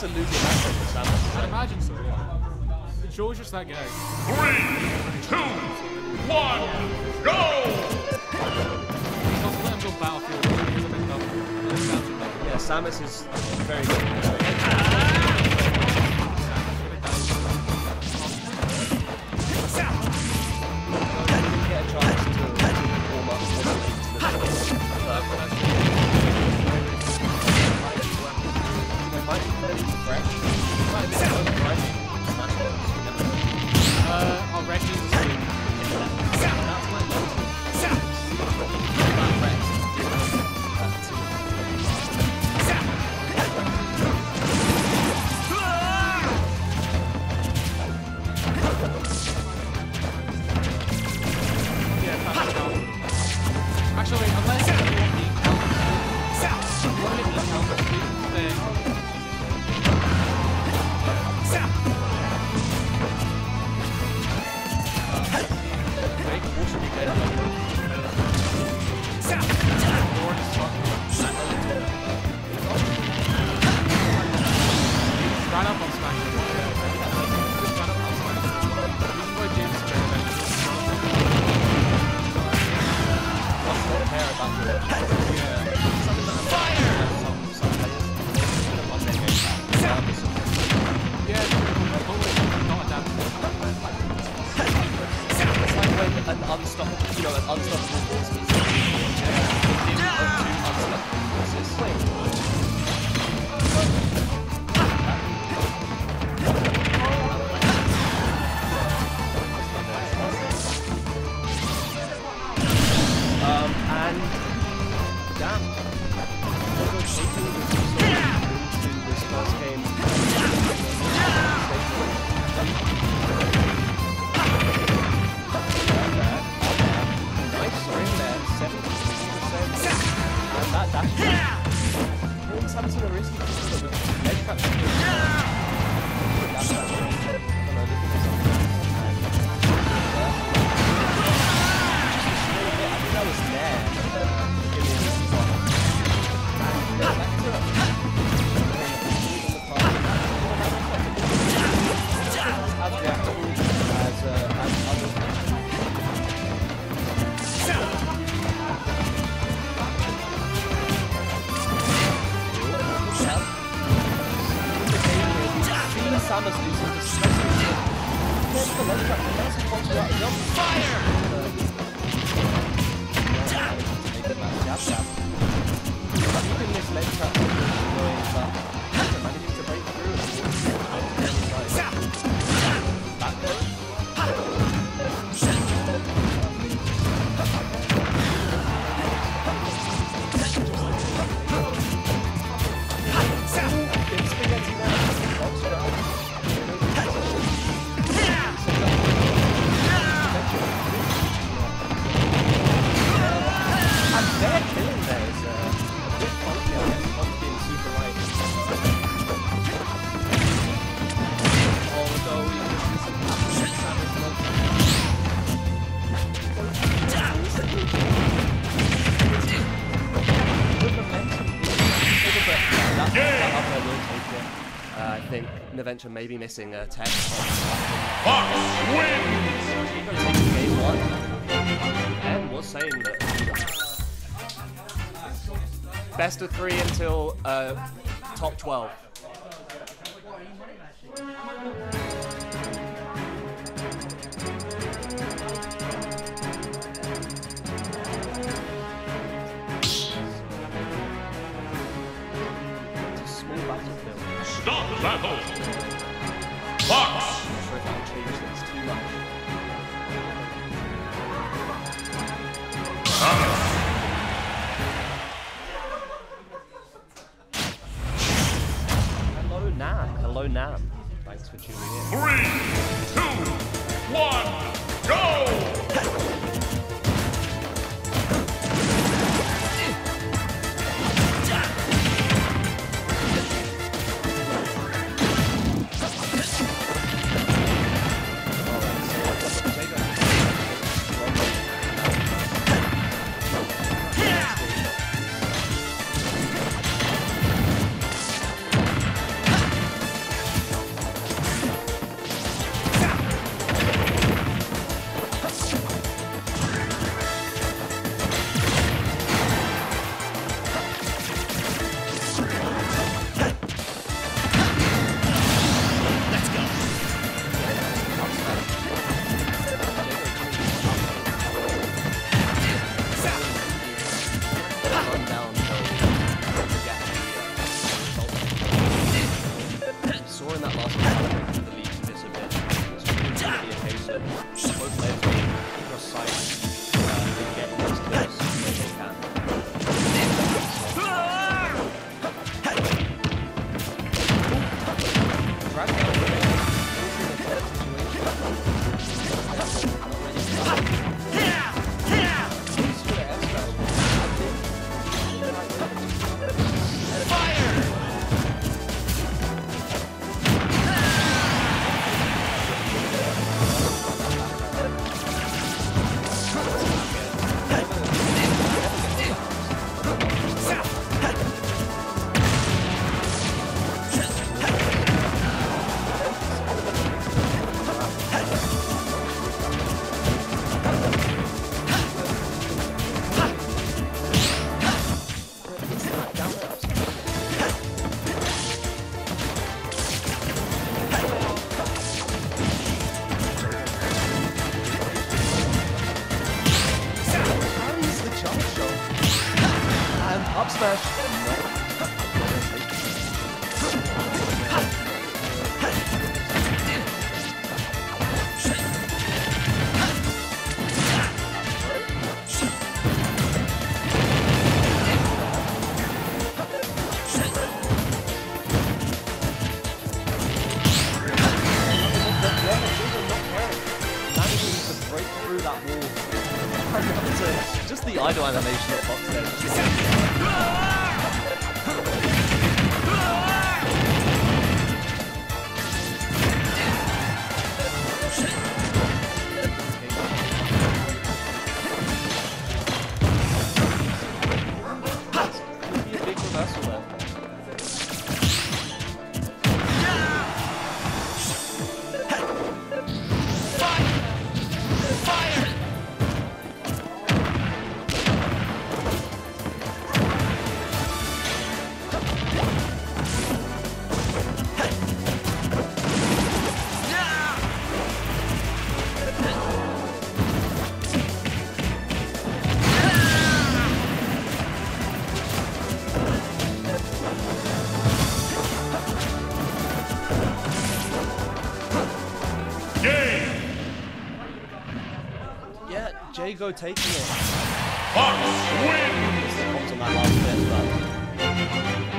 a losing matchup for Samus. I imagine so, yeah. Joe's just that guy. 3, 2, 1, go! Also let him go battlefield. He's a bit tough. Yeah, Samus is very good. Didn't get a chance to warm up into the might be fairly fresh. Might be fresh. I'll wreck you the stream. That's my motive. That rest. Actually, unless you want me Run up on Smash. Just run up on Smash. This is why James is an unstoppable, you know, an unstoppable force meets two unstoppable forces. And damn, taking this first game. Samus in a risky position with edge trap. That was there. Samus do some disgusting shit. There's the ledge trap, and that's what you got to jump. Fire! Take it back, jab, jab. Keeping this ledge trap is annoying, but managing to break through. Back there. I think Noventia may be missing a tech. Fox wins! Jayg0 taking game 1 and was saying that best of 3 until top 12. Stop the battle! Fox! I'm not sure if I'll change this too much. Hello, Nam. Hello, Nam. Thanks for tuning in. 3, 2, 1, go! the idle animation of Fox there. Could be a big reversal there. Yeah, Jayg0 taking it. Fox wins! On that last bit, but